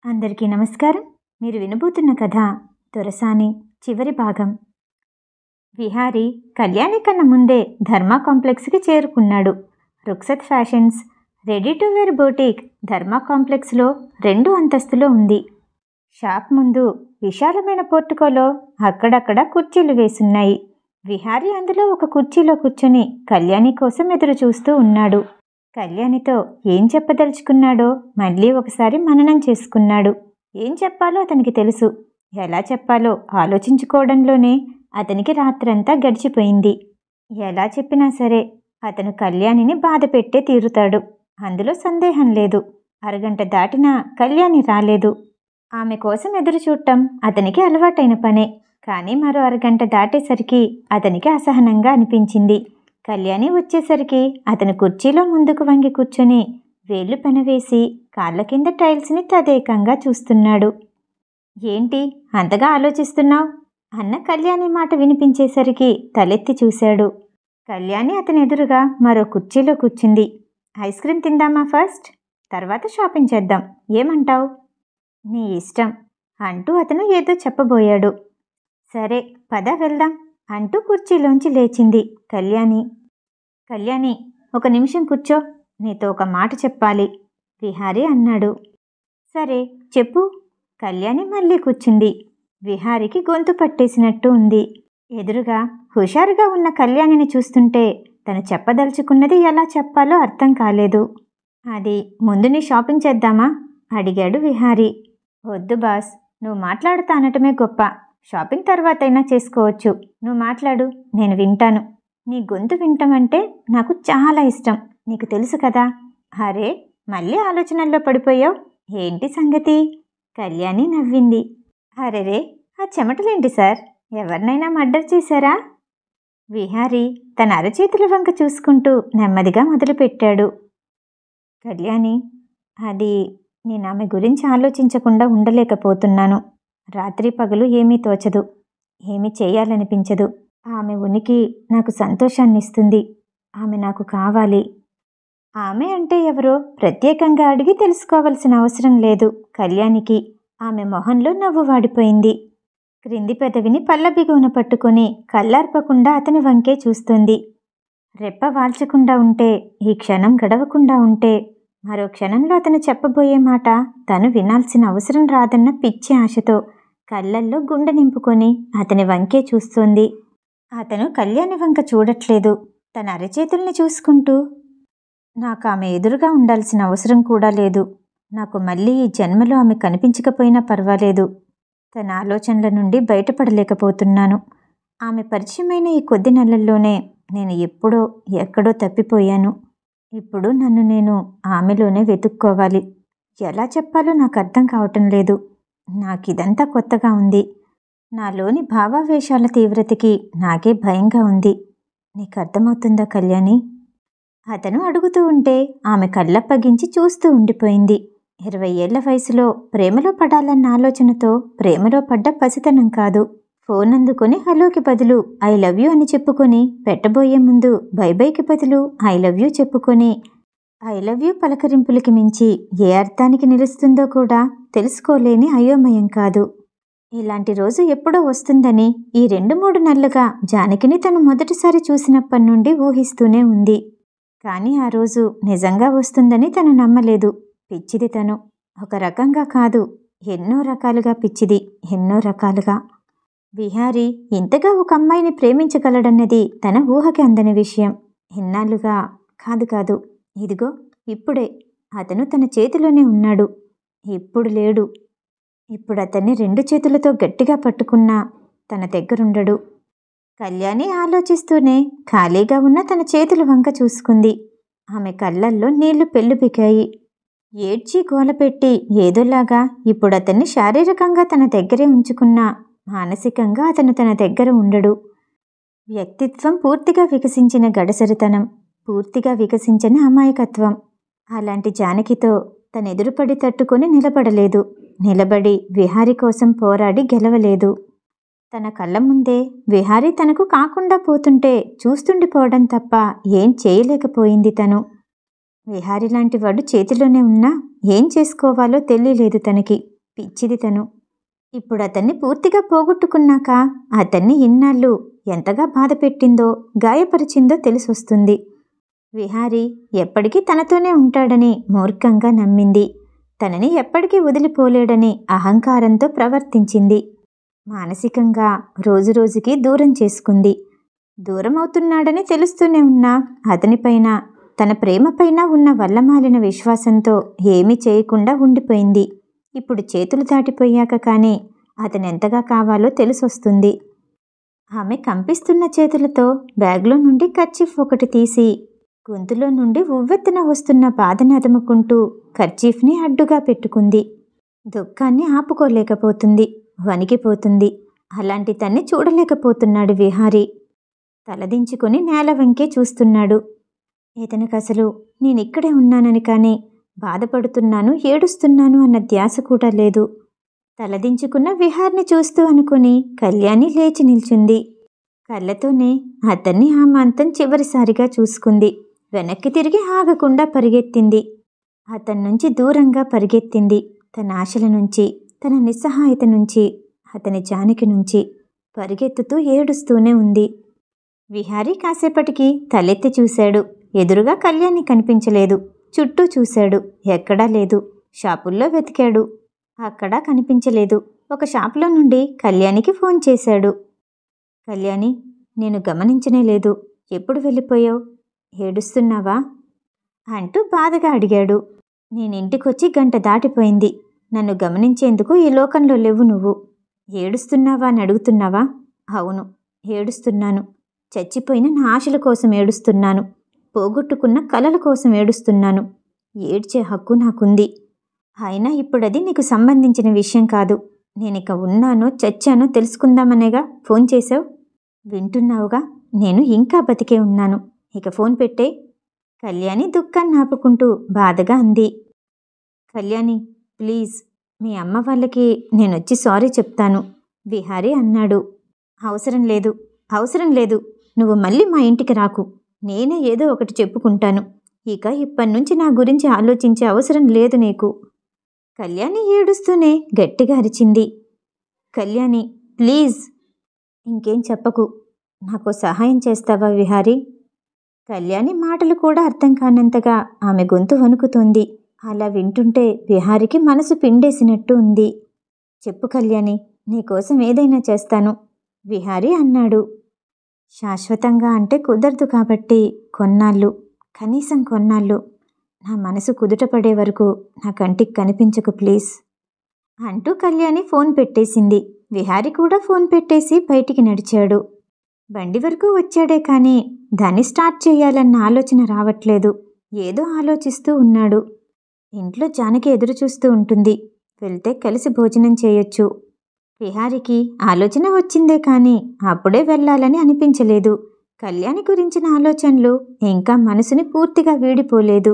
అందరికీ నమస్కారం. మీరు వినబోతున్న కథ దొరసాని చివరి భాగం. విహారీ కళ్యాణి కన్నా ముందే ధర్మా కాంప్లెక్స్కి చేరుకున్నాడు. Rukhsat fashions ready to wear boutique Dharma కాంప్లెక్స్లో 2 అంతస్తులో ఉంది. షాప్ ముందు విశాలమైన పోర్టుకోలో అక్కడక్కడ కుర్చీలు వేసున్నాయి. విహారీ అందులో ఒక కుర్చీలో కూర్చొని కళ్యాణి కోసం ఎదురు చూస్తూ ఉన్నాడు. కళ్యాణితో ఏం చెప్పదలుచుకున్నాడో మళ్ళీ ఒకసారి మననం చేసుకున్నాడు. ఏం చెప్పాలో అతనికి తెలుసు. ఎలా చెప్పాలో ఆలోచించుకోవడంలోనే అతనికి రాత్రంతా గడిచిపోయింది. ఎలా చెప్పినా సరే అతను కళ్యాణిని బాధ పెట్టే తీరుతాడు, అందులో సందేహం లేదు. అరగంట దాటినా కళ్యాణి రాలేదు. ఆమె కోసం ఎదురు చూడటం అతనికి అలవాటైన పనే. కానీ మరో అరగంట దాటేసరికి అతనికి అసహనంగా అనిపించింది. కళ్యాణి వచ్చేసరికి అతను కుర్చీలో ముందుకు వంగి కూర్చొని వేళ్లు పెనవేసి కాళ్ళ కింద టైల్స్ని తదేకంగా చూస్తున్నాడు. ఏంటి అంతగా ఆలోచిస్తున్నావు అన్న కళ్యాణి మాట వినిపించేసరికి తలెత్తి చూశాడు. కళ్యాణి అతని ఎదురుగా మరో కుర్చీలో కూర్చుంది. ఐస్ క్రీమ్ తిందామా ఫస్ట్, తర్వాత షాపింగ్ చేద్దాం, ఏమంటావు? నీ ఇష్టం అంటూ అతను ఏదో చెప్పబోయాడు. సరే పద వెళ్దాం అంటూ కుర్చీలోంచి లేచింది కళ్యాణి. కళ్యాణి, ఒక నిమిషం కూర్చో, నీతో ఒక మాట చెప్పాలి విహారీ అన్నాడు. సరే చెప్పు. కళ్యాణి మళ్ళీ కూర్చుంది. విహారీకి గొంతు పట్టేసినట్టు ఉంది. ఎదురుగా హుషారుగా ఉన్న కళ్యాణిని చూస్తుంటే తను చెప్పదలుచుకున్నది ఎలా చెప్పాలో అర్థం కాలేదు. అది ముందు నీ షాపింగ్ చేద్దామా అడిగాడు విహారీ. వద్దు బాస్, నువ్వు మాట్లాడుతా అనటమే గొప్ప. షాపింగ్ తర్వాతైనా చేసుకోవచ్చు. నువ్వు మాట్లాడు, నేను వింటాను. నీ గొంతు వింటామంటే నాకు చాలా ఇష్టం, నీకు తెలుసు కదా. అరే మళ్ళీ ఆలోచనల్లో పడిపోయావు, ఏంటి సంగతి? కళ్యాణి నవ్వింది. అరెరే, ఆ చెమటలేంటి సార్, ఎవరినైనా మర్డర్ చేశారా? విహారీ తన అరచేతుల వంక చూసుకుంటూ నెమ్మదిగా మొదలుపెట్టాడు. కళ్యాణి, అది నేను ఆమె గురించి ఆలోచించకుండా ఉండలేకపోతున్నాను. రాత్రి పగలు ఏమీ తోచదు, ఏమీ చేయాలనిపించదు. ఆమె ఉనికి నాకు సంతోషాన్నిస్తుంది. ఆమె నాకు కావాలి. ఆమె అంటే ఎవరో ప్రత్యేకంగా అడిగి తెలుసుకోవాల్సిన అవసరం లేదు కళ్యాణికి. ఆమె మొహంలో నవ్వు వాడిపోయింది. క్రింది పెదవిని పల్లబిగువున పట్టుకొని కళ్ళార్పకుండా అతని వంకే చూస్తుంది. రెప్ప వాల్చకుండా ఉంటే, ఈ క్షణం గడవకుండా ఉంటే మరో క్షణంలో అతను చెప్పబోయే మాట తను వినాల్సిన అవసరం రాదన్న పిచ్చి ఆశతో కళ్ళల్లో గుండె నింపుకొని అతని వంకే చూస్తోంది. అతను కళ్యాణి వంక చూడట్లేదు, తన అరచేతుల్ని చూసుకుంటూ, నాకు ఆమె ఎదురుగా ఉండాల్సిన అవసరం కూడా లేదు. నాకు మళ్ళీ ఈ జన్మలో ఆమె కనిపించకపోయినా పర్వాలేదు. తన ఆలోచనల నుండి బయటపడలేకపోతున్నాను. ఆమె పరిచయమైన ఈ కొద్ది నెలల్లోనే నేను ఎప్పుడో ఎక్కడో తప్పిపోయాను. ఇప్పుడు నన్ను నేను ఆమెలోనే వెతుక్కోవాలి. ఎలా చెప్పాలో నాకు అర్థం కావటం లేదు. నాకిదంతా కొత్తగా ఉంది. నాలోని భావావేశాల తీవ్రతకి నాకే భయంగా ఉంది. నీకు అర్థమవుతుందా కళ్యాణి? అతను అడుగుతూ ఉంటే ఆమె కళ్ళప్పగించి చూస్తూ ఉండిపోయింది. 20 ఏళ్ల వయసులో ప్రేమలో పడాలన్న ఆలోచనతో ప్రేమలో పడ్డ పసితనం కాదు. ఫోన్ అందుకొని హలోకి బదులు ఐ లవ్ యూ అని చెప్పుకొని, పెట్టబోయే ముందు బైబైకి బదులు ఐ లవ్ యూ చెప్పుకొని, ఐ లవ్ యూ పలకరింపులకి మించి ఏ అర్థానికి నిలుస్తుందో కూడా తెలుసుకోలేని అయోమయం కాదు. ఇలాంటి రోజు ఎప్పుడో వస్తుందని ఈ 2-3 నెలలుగా జానకిని తను మొదటిసారి చూసినప్పటి నుండి ఊహిస్తూనే ఉంది. కానీ ఆ రోజు నిజంగా వస్తుందని తను నమ్మలేదు. పిచ్చిది తను. ఒక రకంగా కాదు, ఎన్నో రకాలుగా పిచ్చిది, ఎన్నో రకాలుగా. విహారీ ఇంతగా ఒక అమ్మాయిని ప్రేమించగలడన్నది తన ఊహకి అందని విషయం. ఇన్నాళ్ళుగా కాదు, ఇదిగో ఇప్పుడే అతను తన చేతిలోనే ఉన్నాడు. ఇప్పుడు లేడు. ఇప్పుడు అతన్ని 2 చేతులతో గట్టిగా పట్టుకున్నా తన దగ్గరుండడు. కళ్యాణి ఆలోచిస్తూనే ఖాళీగా ఉన్న తన చేతుల వంక చూసుకుంది. ఆమె కళ్ళల్లో నీళ్లు పెళ్ళుబికాయి. ఏడ్చి గోలపెట్టి ఏదోలాగా ఇప్పుడు అతన్ని శారీరకంగా తన దగ్గరే ఉంచుకున్నా మానసికంగా అతను తన దగ్గర ఉండడు. వ్యక్తిత్వం పూర్తిగా వికసించిన గడసరితనం, పూర్తిగా వికసించిన అమాయకత్వం. అలాంటి జానకితో తన ఎదురుపడి తట్టుకొని నిలబడలేదు. నిలబడి విహారీ కోసం పోరాడి గెలవలేదు. తన కళ్ళ ముందే విహారీ తనకు కాకుండా పోతుంటే చూస్తుండిపోవడం తప్ప ఏం చేయలేకపోయింది తను. విహారీ లాంటి వాడు చేతిలోనే ఉన్నా ఏం చేసుకోవాలో తెలియలేదు తనకి. పిచ్చిది తను. ఇప్పుడు అతన్ని పూర్తిగా పోగొట్టుకున్నాక అతన్ని ఇన్నాళ్ళు ఎంతగా బాధ పెట్టిందో, గాయపరిచిందో తెలిసొస్తుంది. విహారీ ఎప్పటికీ తనతోనే ఉంటాడని మూర్ఖంగా నమ్మింది. తనని ఎప్పటికీ వదిలిపోలేడని అహంకారంతో ప్రవర్తించింది. మానసికంగా రోజురోజుకి దూరం చేసుకుంది. దూరమవుతున్నాడని తెలుస్తూనే ఉన్నా అతనిపైన, తన ప్రేమపైన ఉన్న వల్లమాలిన విశ్వాసంతో ఏమీ చేయకుండా ఉండిపోయింది. ఇప్పుడు చేతులు దాటిపోయాక కానీ అతనెంతగా కావాలో తెలిసొస్తుంది. ఆమె కంపిస్తున్న చేతులతో బ్యాగ్లో నుండి కర్చీఫ్ ఒకటి తీసి గొంతులో నుండి ఉవ్వెత్తున వస్తున్న బాధను అదుముకుంటూ కర్చీఫ్ని అడ్డుగా పెట్టుకుంది. దుఃఖాన్ని ఆపుకోలేకపోతుంది, వణికిపోతుంది. అలాంటి తన్ని చూడలేకపోతున్నాడు విహారీ. తలదించుకుని నేల వంకే చూస్తున్నాడు. ఇతనికసలు నేనిక్కడే ఉన్నానని కానీ బాధపడుతున్నాను, ఏడుస్తున్నాను అన్న ధ్యాస కూడా లేదు. తలదించుకున్న విహార్ని చూస్తూ అనుకుని కళ్యాణి లేచి నిల్చుంది. కళ్ళతోనే అతన్ని ఆ మంతం చివరిసారిగా చూసుకుంది. వెనక్కి తిరిగి ఆగకుండా పరిగెత్తింది. అతన్నుంచి దూరంగా పరిగెత్తింది. తన ఆశల నుంచి, తన నిస్సహాయత నుంచి, అతని జానకి నుంచి పరిగెత్తుతూ ఏడుస్తూనే ఉంది. విహారీ కాసేపటికి తలెత్తి చూశాడు. ఎదురుగా కళ్యాణి కనిపించలేదు. చుట్టూ చూశాడు. ఎక్కడా లేదు. షాపుల్లో వెతికాడు. అక్కడా కనిపించలేదు. ఒక షాపులో నుండి కళ్యాణికి ఫోన్ చేశాడు. కళ్యాణి, నేను గమనించనే లేదు. ఎప్పుడు వెళ్ళిపోయావు? ఏడుస్తున్నావా అంటూ బాధగా అడిగాడు. నేనింటికొచ్చి గంట దాటిపోయింది. నన్ను గమనించేందుకు ఈ లోకంలో లేవు నువ్వు. ఏడుస్తున్నావా అని అడుగుతున్నావా? అవును, ఏడుస్తున్నాను. చచ్చిపోయిన నా ఆశల కోసం ఏడుస్తున్నాను. పోగొట్టుకున్న కలల కోసం ఏడుస్తున్నాను. ఏడ్చే హక్కు నాకుంది. అయినా ఇప్పుడది నీకు సంబంధించిన విషయం కాదు. నేనిక ఉన్నానో చచ్చానో తెలుసుకుందామనేగా ఫోన్ చేశావు. వింటున్నావుగా, నేను ఇంకా బతికే ఉన్నాను. ఇక ఫోన్ పెట్టే. కళ్యాణి దుఃఖాన్ని ఆపుకుంటూ బాధగా అంది. కళ్యాణి, ప్లీజ్, మీ అమ్మ వాళ్ళకి నేనొచ్చి సారీ చెప్తాను విహారీ అన్నాడు. అవసరం లేదు, అవసరం లేదు. నువ్వు మళ్ళీ మా ఇంటికి రాకు. నేనే ఏదో ఒకటి చెప్పుకుంటాను. ఇక ఇప్పటినుంచి నా గురించి ఆలోచించే అవసరం లేదు నీకు. కళ్యాణి ఏడుస్తూనే గట్టిగా అరిచింది. కళ్యాణి, ప్లీజ్. ఇంకేం చెప్పకు. నాకు సహాయం చేస్తావా విహారీ? కళ్యాణి మాటలు కూడా అర్థం కానంతగా ఆమె గొంతు వణుకుతోంది. అలా వింటుంటే విహారికి మనసు పిండేసినట్టు ఉంది. చెప్పు కళ్యాణి, నీకోసం ఏదైనా చేస్తాను విహారీ అన్నాడు. శాశ్వతంగా అంటే కుదరదు కాబట్టి కొన్నాళ్ళు, కనీసం కొన్నాళ్ళు నా మనసు కుదుటపడే వరకు నా కంటికి కనిపించకు ప్లీజ్ అంటూ కళ్యాణి ఫోన్ పెట్టేసింది. విహారీ కూడా ఫోన్ పెట్టేసి బయటికి నడిచాడు. బండి వరకు వచ్చాడే కానీ దాన్ని స్టార్ట్ చేయాలన్న ఆలోచన రావట్లేదు. ఏదో ఆలోచిస్తూ ఉన్నాడు. ఇంట్లో జానకి ఎదురు చూస్తూ ఉంటుంది. వెళ్తే కలిసి భోజనం చేయొచ్చు. విహారికి ఆలోచన వచ్చిందే కానీ అప్పుడే వెళ్ళాలని అనిపించలేదు. కళ్యాణి గురించిన ఆలోచనలు ఇంకా మనసుని పూర్తిగా వీడిపోలేదు.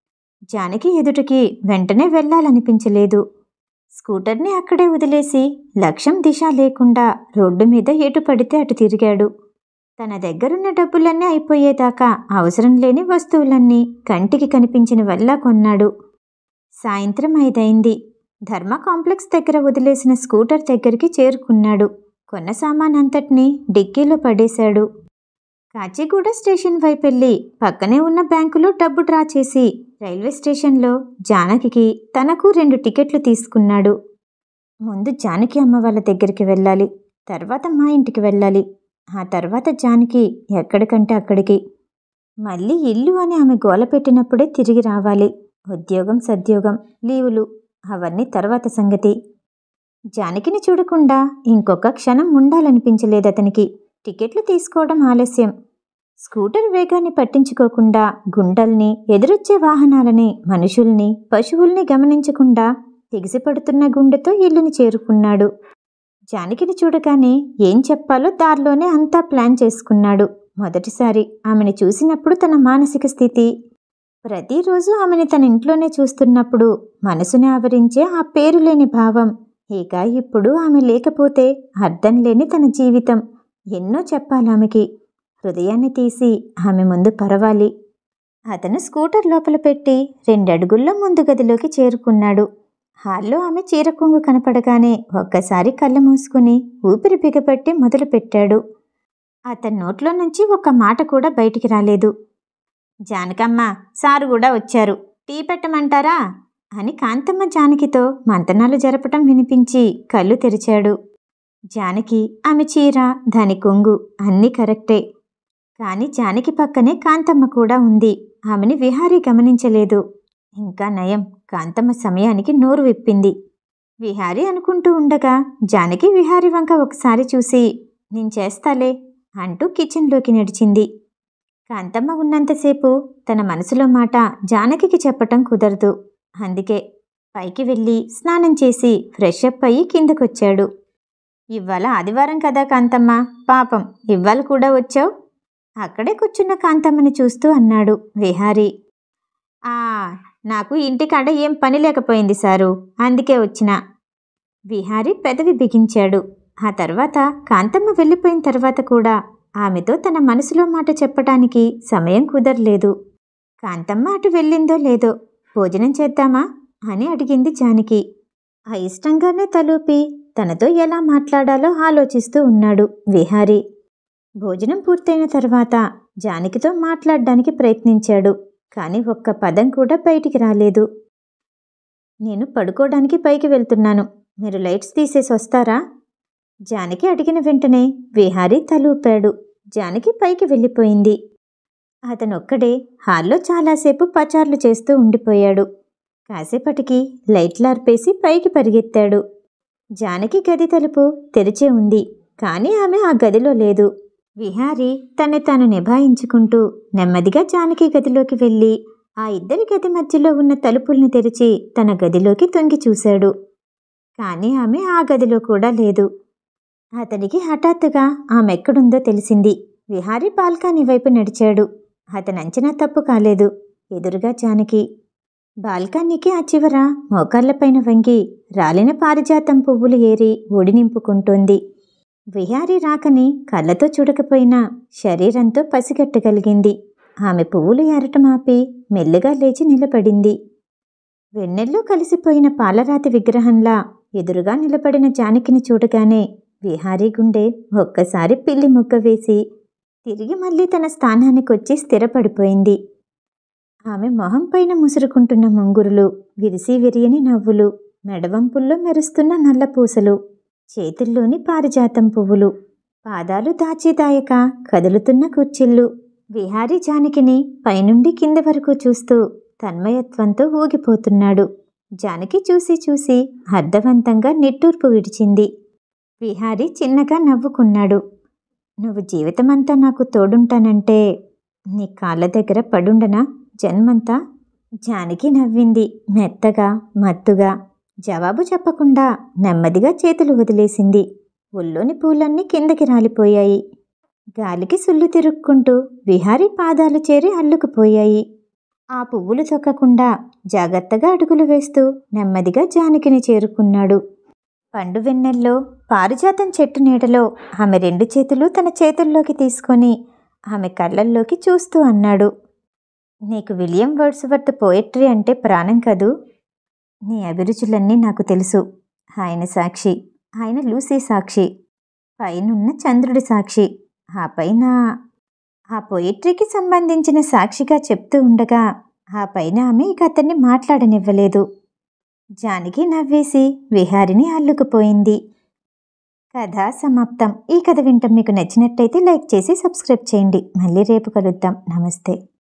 జానకి ఎదుటికి వెంటనే వెళ్ళాలనిపించలేదు. స్కూటర్ని అక్కడే వదిలేసి లక్ష్యం దిశ లేకుండా రోడ్డు మీద ఎటు పడితే అటు తిరిగాడు. తన దగ్గరున్న డబ్బులన్నీ అయిపోయేదాకా అవసరం లేని వస్తువులన్నీ కంటికి కనిపించిన వల్ల కొన్నాడు. సాయంత్రం 5 అయింది. ధర్మ కాంప్లెక్స్ దగ్గర వదిలేసిన స్కూటర్ దగ్గరికి చేరుకున్నాడు. కొన్న సామానంతటినీ డిక్కీలో పడేశాడు. కాచిగూడ స్టేషన్ వైపెళ్ళి పక్కనే ఉన్న బ్యాంకులో డబ్బు డ్రా చేసి రైల్వే స్టేషన్లో జానకి తనకు 2 టికెట్లు తీసుకున్నాడు. ముందు జానకి అమ్మ వాళ్ళ దగ్గరికి వెళ్ళాలి, తర్వాత మా ఇంటికి వెళ్ళాలి, ఆ తర్వాత జానకి ఎక్కడికంటే అక్కడికి. మళ్ళీ ఇల్లు అని ఆమె గోల పెట్టినప్పుడే తిరిగి రావాలి. ఉద్యోగం, సద్యోగం, లీవులు అవన్నీ తర్వాత సంగతి. జానకిని చూడకుండా ఇంకొక క్షణం ఉండాలనిపించలేదు అతనికి. టికెట్లు తీసుకోవడం ఆలస్యం. స్కూటర్ వేగాన్ని పట్టించుకోకుండా గుంటల్ని, ఎదురొచ్చే వాహనాలని, మనుషుల్ని, పశువుల్ని గమనించకుండా ఎగిసిపడుతున్న గుండెతో ఇల్లుని చేరుకున్నాడు. జానకిని చూడగానే ఏం చెప్పాలో దారిలోనే అంతా ప్లాన్ చేసుకున్నాడు. మొదటిసారి ఆమెను చూసినప్పుడు తన మానసిక స్థితి, ప్రతిరోజు ఆమెని తన ఇంట్లోనే చూస్తున్నప్పుడు మనసుని ఆవరించే ఆ పేరులేని భావం, ఇక ఇప్పుడు ఆమె లేకపోతే అర్థం లేని తన జీవితం. ఎన్నో చెప్పాలామెకి. హృదయాన్ని తీసి ఆమె ముందు పరవాలి. అతను స్కూటర్ లోపల పెట్టి 2 అడుగుల్లో ముందు గదిలోకి చేరుకున్నాడు. హాల్లో ఆమె చీర కొంగు కనపడగానే ఒక్కసారి కళ్ళు మూసుకుని ఊపిరి బిగపట్టి మొదలుపెట్టాడు. అతని నోట్లో నుంచి ఒక్క మాట కూడా బయటికి రాలేదు. జానకమ్మ, సారు కూడా వచ్చారు, టీ పెట్టమంటారా అని కాంతమ్మ జానకితో మంతనాలు జరపటం వినిపించి కళ్ళు తెరిచాడు. జానకి, ఆమె చీర, దాని కొంగు అన్నీ కరెక్టే. కానీ జానకి పక్కనే కాంతమ్మ కూడా ఉంది. ఆమెని విహారీ గమనించలేదు. ఇంకా నయం, కాంతమ్మ సమయానికి నోరు విప్పింది. విహారీ అనుకుంటూ ఉండగా జానకి విహారీ వంక ఒకసారి చూసి నేను చేస్తాలే అంటూ కిచెన్లోకి నడిచింది. కాంతమ్మ ఉన్నంతసేపు తన మనసులో మాట జానకికి చెప్పటం కుదరదు. అందుకే పైకి వెళ్ళి స్నానం చేసి ఫ్రెష్ అప్ అయ్యి కిందకొచ్చాడు. ఇవాళ ఆదివారం కదా కాంతమ్మ, పాపం ఇవాళ కూడా వచ్చావు? అక్కడే కూర్చున్న కాంతమ్మని చూస్తూ అన్నాడు విహారీ. నాకు ఇంటికాడ ఏం పని లేకపోయింది సారు, అందుకే వచ్చినా. విహారీ పెదవి బిగించాడు. ఆ తర్వాత కాంతమ్మ వెళ్ళిపోయిన తర్వాత కూడా ఆమెతో తన మనసులో మాట చెప్పటానికి సమయం కుదరలేదు. కాంతమ్మ అటు వెళ్ళిందో లేదో, భోజనం చేద్దామా అని అడిగింది జానకి. ఇష్టంగానే తలూపి తనతో ఎలా మాట్లాడాలో ఆలోచిస్తూ ఉన్నాడు విహారీ. భోజనం పూర్తయిన తర్వాత జానకితో మాట్లాడడానికి ప్రయత్నించాడు. కానీ ఒక్క పదం కూడా బయటికి రాలేదు. నేను పడుకోవడానికి పైకి వెళ్తున్నాను, మీరు లైట్స్ తీసేసి వస్తారా? జానకి అడిగిన వెంటనే విహారీ తలూపాడు. జానకి పైకి వెళ్ళిపోయింది. అతనొక్కడే హాల్లో చాలాసేపు పచార్లు చేస్తూ ఉండిపోయాడు. కాసేపటికి లైట్లార్పేసి పైకి పరిగెత్తాడు. జానకి గది తలుపు తెరిచే ఉంది, కానీ ఆమె ఆ గదిలో లేదు. విహారీ తను తాను నిభాయించుకుంటూ నెమ్మదిగా జానకి గదిలోకి వెళ్ళి ఆ ఇద్దరి గది మధ్యలో ఉన్న తలుపుల్ని తెరిచి తన గదిలోకి తొంగి చూశాడు. కానీ ఆమె ఆ గదిలో కూడా లేదు. అతనికి హఠాత్తుగా ఆమె ఎక్కడుందో తెలిసింది. విహారీ బాల్కనీ వైపు నడిచాడు. అతని అంచనా తప్పు కాలేదు. ఎదురుగా జానకి. బాల్కనీకి ఆ చివర మోకాళ్లపైన వంగి రాలిన పారిజాతం పువ్వులు ఏరి ఒడి నింపుకుంటోంది. విహారీ రాకని కళ్ళతో చూడకపోయినా శరీరంతో పసిగట్టగలిగింది. ఆమె పువ్వులు ఏరటం ఆపి మెల్లగా లేచి నిలబడింది. వెన్నెల్లో కలిసిపోయిన పాలరాతి విగ్రహంలా ఎదురుగా నిలబడిన జానకిని చూడగానే విహారీ గుండె ఒక్కసారి పిల్లి ముగ్గ వేసి తిరిగి మళ్ళీ తన స్థానానికొచ్చి స్థిరపడిపోయింది. ఆమె మొహం పైన ముసురుకుంటున్న ముంగురులు, విరిసి విరియని నవ్వులు, మెడవంపుల్లో మెరుస్తున్న నల్లపూసలు, చేతుల్లోని పారిజాతం పువ్వులు, పాదాలు దాచిదాయక కదులుతున్న కుర్చీళ్ళు. విహారీ జానకిని పైనుండి కింద వరకు చూస్తూ తన్మయత్వంతో ఊగిపోతున్నాడు. జానకి చూసి చూసి అర్థవంతంగా నిట్టూర్పు విడిచింది. విహారీ చిన్నగా నవ్వుకున్నాడు. నువ్వు జీవితమంతా నాకు తోడుంటానంటే నీ కాళ్ళ దగ్గర పడుండనా జన్మంతా? జానకి నవ్వింది మెత్తగా, మత్తుగా. జవాబు చెప్పకుండా నెమ్మదిగా చేతులు వదిలేసింది. ఒళ్ళోని పూలన్నీ కిందకి రాలిపోయాయి. గాలికి సుళ్ళు తిరుక్కుంటూ విహారీ పాదాలు చేరి అల్లుకుపోయాయి. ఆ పువ్వులు తొక్కకుండా జాగ్రత్తగా అడుగులు వేస్తూ నెమ్మదిగా జానకిని చేరుకున్నాడు. పండు వెన్నెల్లో పారిజాతం చెట్టు నీడలో ఆమె రెండు చేతులు తన చేతుల్లోకి తీసుకొని ఆమె కళ్ళల్లోకి చూస్తూ అన్నాడు, నీకు విలియం వర్డ్స్వర్త్ పోయట్రీ అంటే ప్రాణం కదూ? నీ అభిరుచులన్నీ నాకు తెలుసు. ఆయన సాక్షి, ఆయన లూసీ సాక్షి, పైనున్న చంద్రుడి సాక్షి, ఆ పైన ఆ పొయిట్రీకి సంబంధించిన సాక్షిగా చెప్తూ ఉండగా ఆ పైన ఆమె ఇక అతన్ని మాట్లాడనివ్వలేదు. జానకి నవ్వేసి విహారిని అల్లుకుపోయింది. కథ సమాప్తం. ఈ కథ వింటం మీకు నచ్చినట్టయితే లైక్ చేసి సబ్స్క్రైబ్ చేయండి. మళ్ళీ రేపు కలుద్దాం. నమస్తే.